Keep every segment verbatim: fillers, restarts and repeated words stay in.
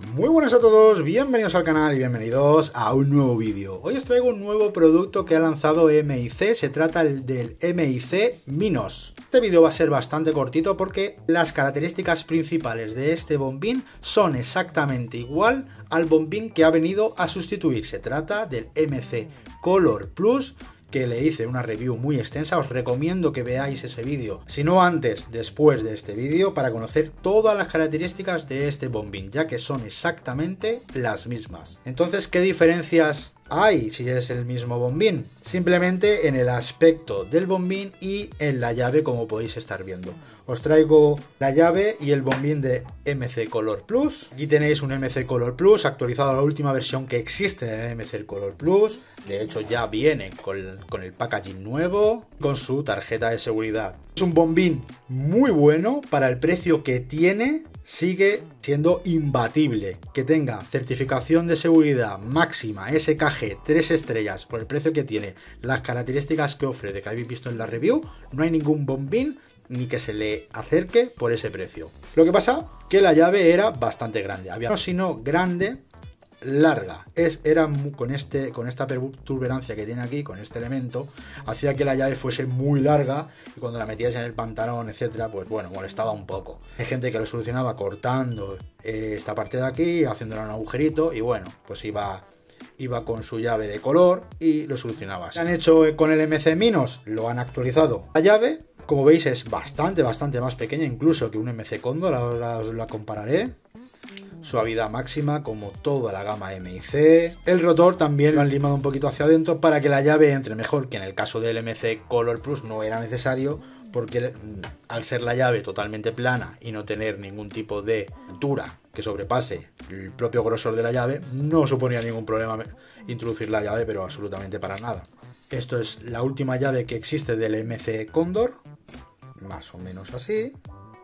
Muy buenas a todos, bienvenidos al canal y bienvenidos a un nuevo vídeo. Hoy os traigo un nuevo producto que ha lanzado M I C, se trata del M I C Minos. Este vídeo va a ser bastante cortito porque las características principales de este bombín son exactamente igual al bombín que ha venido a sustituir. Se trata del M C Color Plus, que le hice una review muy extensa. Os recomiendo que veáis ese vídeo, si no antes, después de este vídeo, para conocer todas las características de este bombín, ya que son exactamente las mismas. Entonces, ¿qué diferencias hay si es el mismo bombín? Simplemente en el aspecto del bombín y en la llave, como podéis estar viendo. Os traigo la llave y el bombín de M C Color Plus. Aquí tenéis un M C Color Plus actualizado a la última versión que existe de M C Color Plus. De hecho, ya viene con, con el packaging nuevo, con su tarjeta de seguridad. Es un bombín muy bueno para el precio que tiene. Sigue siendo imbatible. Que tenga certificación de seguridad máxima S K G tres estrellas por el precio que tiene, las características que ofrece que habéis visto en la review, no hay ningún bombín ni que se le acerque por ese precio. Lo que pasa que la llave era bastante grande, había no sino grande, larga, es, era con, este, con esta protuberancia que tiene aquí, con este elemento, hacía que la llave fuese muy larga y cuando la metías en el pantalón, etcétera, pues bueno, molestaba un poco. Hay gente que lo solucionaba cortando eh, esta parte de aquí, haciéndola un agujerito y bueno, pues iba... iba con su llave de color y lo solucionaba. ¿Qué han hecho con el M C Minos? Lo han actualizado. La llave, como veis, es bastante, bastante más pequeña incluso que un M C Condor, ahora os la compararé. Suavidad máxima como toda la gama M I C. El rotor también lo han limado un poquito hacia adentro para que la llave entre mejor, que en el caso del M C Color Plus no era necesario, porque al ser la llave totalmente plana y no tener ningún tipo de altura que sobrepase el propio grosor de la llave, no suponía ningún problema introducir la llave, pero absolutamente para nada. Esto es la última llave que existe del M C Condor, más o menos así,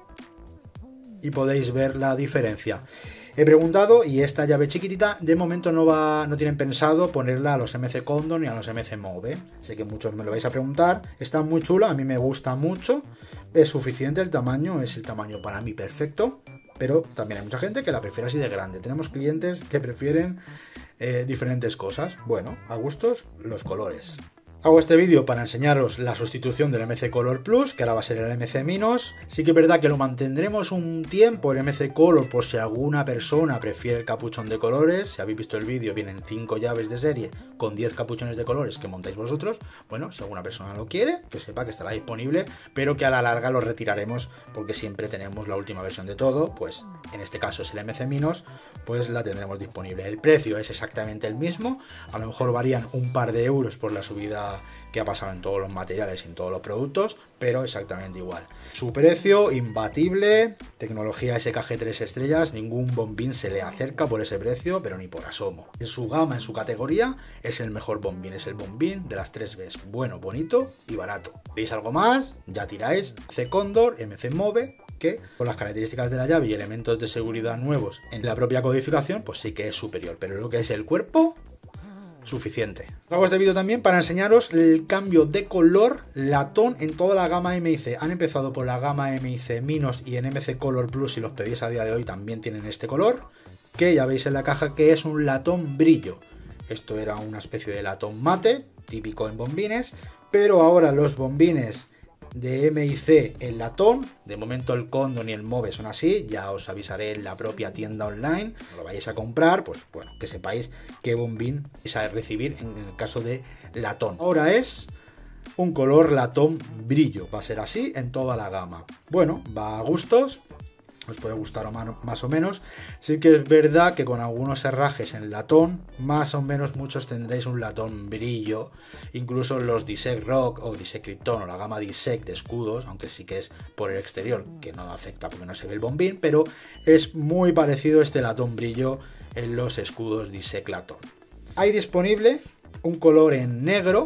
y podéis ver la diferencia. He preguntado y esta llave chiquitita de momento no va, no tienen pensado ponerla a los M C Condor ni a los M C Move. Sé que muchos me lo vais a preguntar. Está muy chula, a mí me gusta mucho. Es suficiente el tamaño, es el tamaño para mí perfecto. Pero también hay mucha gente que la prefiere así de grande. Tenemos clientes que prefieren eh, diferentes cosas. Bueno, a gustos los colores. Hago este vídeo para enseñaros la sustitución del M C Color Plus, que ahora va a ser el M C Minos. Sí que es verdad que lo mantendremos un tiempo el M C Color por si alguna persona prefiere el capuchón de colores. Si habéis visto el vídeo, vienen cinco llaves de serie con diez capuchones de colores que montáis vosotros. Bueno, si alguna persona lo quiere, que sepa que estará disponible, pero que a la larga lo retiraremos porque siempre tenemos la última versión de todo. Pues en este caso es el M C Minos, pues la tendremos disponible. El precio es exactamente el mismo, a lo mejor varían un par de euros por la subida que ha pasado en todos los materiales y en todos los productos, pero exactamente igual. Su precio imbatible, tecnología S K G tres estrellas, ningún bombín se le acerca por ese precio, pero ni por asomo. En su gama, en su categoría, es el mejor bombín, es el bombín de las tres Bs, bueno, bonito y barato. ¿Veis algo más? Ya tiráis M C Condor, M C Move, que con las características de la llave y elementos de seguridad nuevos en la propia codificación, pues sí que es superior, pero lo que es el cuerpo, suficiente. Hago este vídeo también para enseñaros el cambio de color latón en toda la gama M I C. Han empezado por la gama M I C Minos y en M C Color Plus, si los pedís a día de hoy, también tienen este color, que ya veis en la caja que es un latón brillo. Esto era una especie de latón mate, típico en bombines, pero ahora los bombines de M I C en latón, de momento el Condor ni el Move son así, ya os avisaré en la propia tienda online, no lo vayáis a comprar, pues bueno, que sepáis qué bombín vais a recibir en el caso de latón. Ahora es un color latón brillo, va a ser así en toda la gama. Bueno, va a gustos, os puede gustar o más o menos. Sí que es verdad que con algunos herrajes en latón, más o menos muchos tendréis un latón brillo. Incluso los Dissect Rock o Dissect Krypton o la gama Dissect de escudos, aunque sí que es por el exterior, que no afecta porque no se ve el bombín, pero es muy parecido este latón brillo en los escudos Dissect Latón. Hay disponible un color en negro,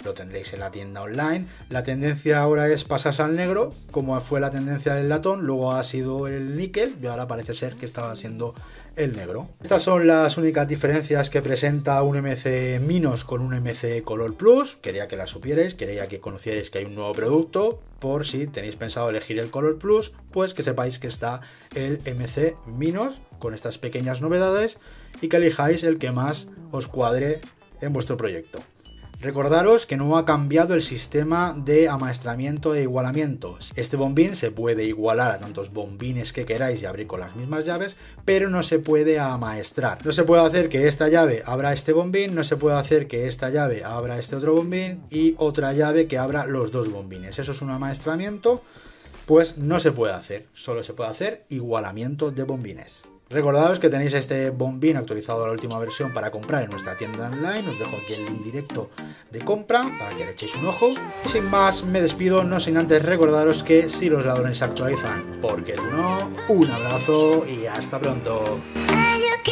Lo tendréis en la tienda online. La tendencia ahora es pasarse al negro, como fue la tendencia del latón, luego ha sido el níquel y ahora parece ser que estaba siendo el negro. Estas son las únicas diferencias que presenta un M C Minos con un M C Color Plus. Quería que las supierais, quería que conocierais que hay un nuevo producto. Por si tenéis pensado elegir el Color Plus, pues que sepáis que está el M C Minos con estas pequeñas novedades y que elijáis el que más os cuadre en vuestro proyecto. Recordaros que no ha cambiado el sistema de amaestramiento e igualamiento. Este bombín se puede igualar a tantos bombines que queráis y abrir con las mismas llaves, pero no se puede amaestrar. No se puede hacer que esta llave abra este bombín, no se puede hacer que esta llave abra este otro bombín y otra llave que abra los dos bombines. Eso es un amaestramiento, pues no se puede hacer. Solo se puede hacer igualamiento de bombines. Recordaros que tenéis este bombín actualizado a la última versión para comprar en nuestra tienda online. Os dejo aquí el link directo de compra para que le echéis un ojo. Sin más, me despido, no sin antes recordaros que si los ladrones se actualizan, porque tú no, un abrazo y hasta pronto.